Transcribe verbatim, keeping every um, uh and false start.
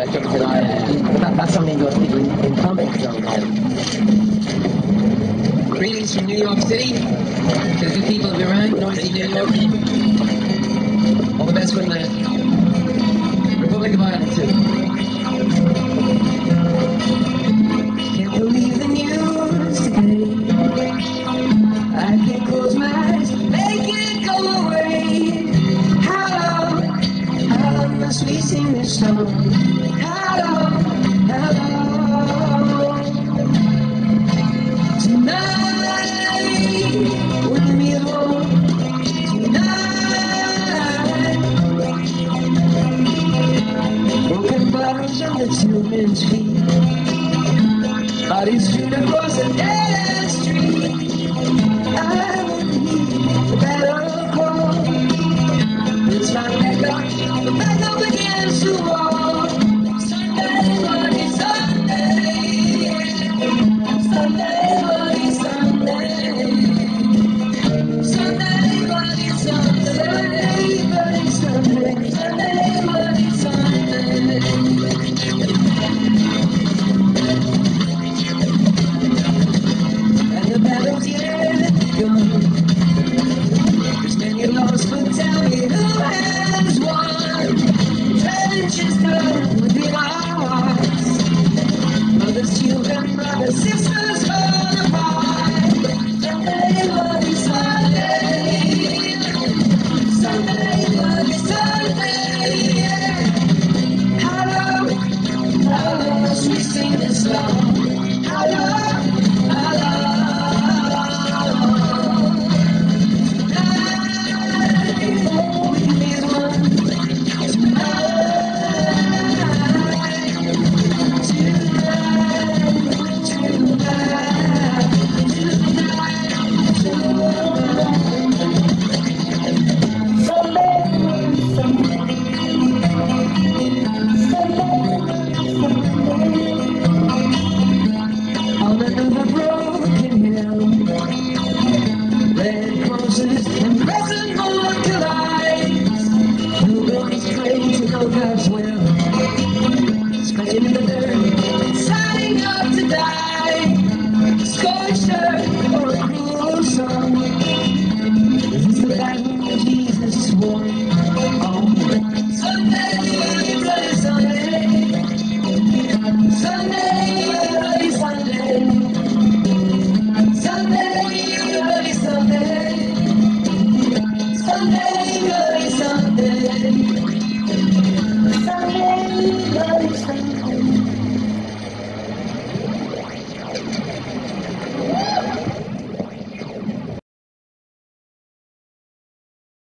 certo che però è, that, that's something you're speaking in public, so Greetings from New York City to the good people of Iran, noisy New York. All the best from the Republic of Ireland too. Can't believe the news today. I can't close my eyes, make it go away. How long, how long must we sing this song? How long, how long? Tonight, when you meet home, tonight. Broken bottles on the children's feet, bodies strewn across a dead street. I won't heed the battle call. It's my back up, the back up against the wall. Sunday, bloody Sunday. Sunday, bloody Sunday. Sunday, bloody Sunday. Bloody Sunday. Sunday, bloody Sunday. And the battle's yet begun. There's many lost, but tell me who has won. Trenches dug within our hearts. Mothers, children, brothers, sisters, fall apart. Sunday, bloody Sunday. Sunday, bloody Sunday. How long, how long must we sing this song? How long, how long? On another broken hill, red crosses and crescent moon collides. Pilgrims pray to know God's will, scratching in the